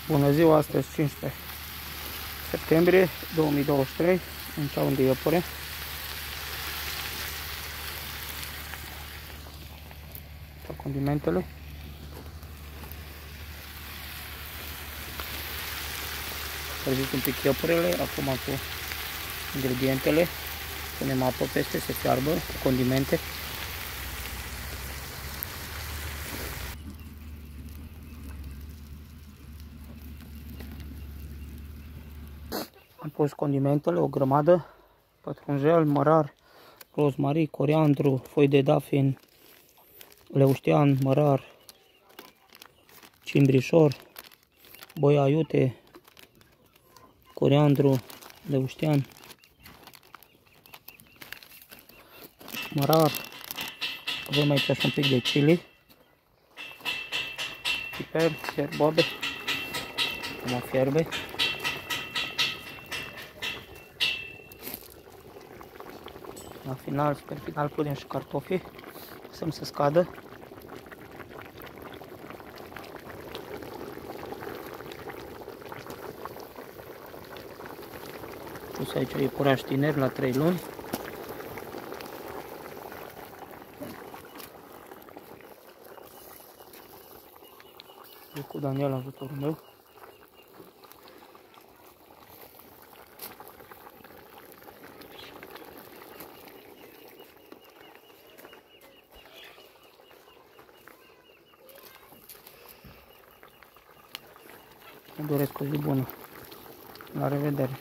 Bună ziua, astăzi 15 septembrie 2023, în ceaun de iepure. Condimentele. Sărvit un pic iepurele, acum cu ingredientele. Punem apă peste, se fiarbă cu condimente. Am pus condimentele, o grămadă: pătrunjel, mărar, rozmarin, coriandru, foi de dafin, leuștean, mărar, cimbrișor, boia iute, coriandru, leuștean, mărar. Avem aici și un pic de chili, piper, boabe. Acum fierbe. La final, spre final, punem și cartofii, lăsăm să scadă. Pus aici iepuraș tineri la 3 luni. E cu Daniel, ajutorul meu. Îmi doresc o zi bună. La revedere!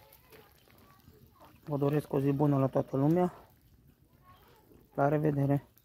Vă doresc o zi bună la toată lumea. La revedere!